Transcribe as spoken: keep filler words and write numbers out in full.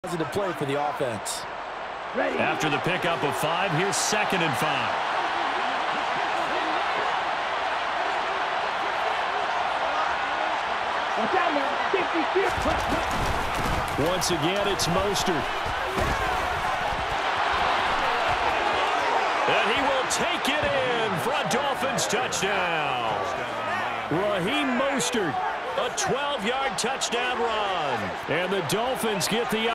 Positive play for the offense. Ready. After the pickup of five, here's second and five. Once again, it's Mostert. And he will take it in for a Dolphins touchdown. Raheem Mostert, a twelve-yard touchdown run. And the Dolphins get the